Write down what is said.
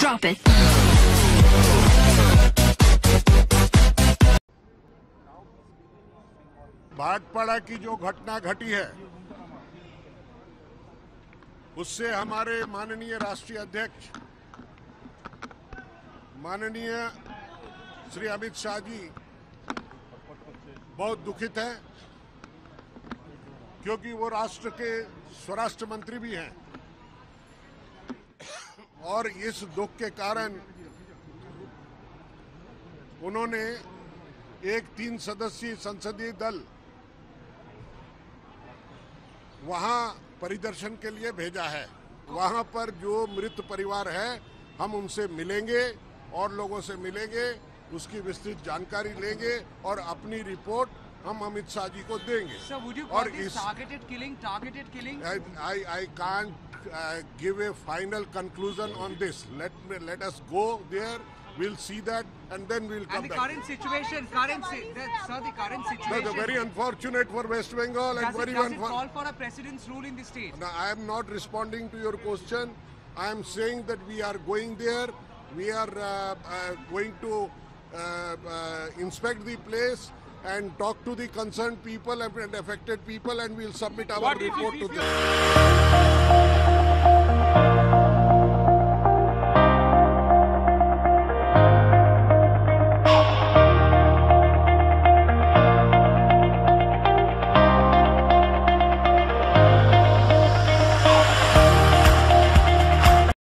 Drop it. Bhatpara की जो घटना घटी है उससे हमारे माननीय राष्ट्रीय अध्यक्ष माननीय श्री अमित शाह जी बहुत दुखित हैं, क्योंकि वो राष्ट्र के स्वराष्ट्र मंत्री भी हैं और इस दुख के कारण उन्होंने एक 3 सदस्यीय संसदीय दल वहां परिदर्शन के लिए भेजा है। वहां पर जो मृत परिवार है हम उनसे मिलेंगे और लोगों से मिलेंगे, उसकी विस्तृत जानकारी लेंगे और अपनी रिपोर्ट हम अमित शाह जी को देंगे। Sir, would you call this targeted killing? I can't give a final conclusion on this. Let us go there. We'll see that, and then we'll come back. And the back. current situation, the current situation. No, very unfortunate for West Bengal. Does it call for a precedence rule in the state? No, I am not responding to your question. I am saying that we are going there. We are going to inspect the place and talk to the concerned people and affected people, and we'll submit our report to them.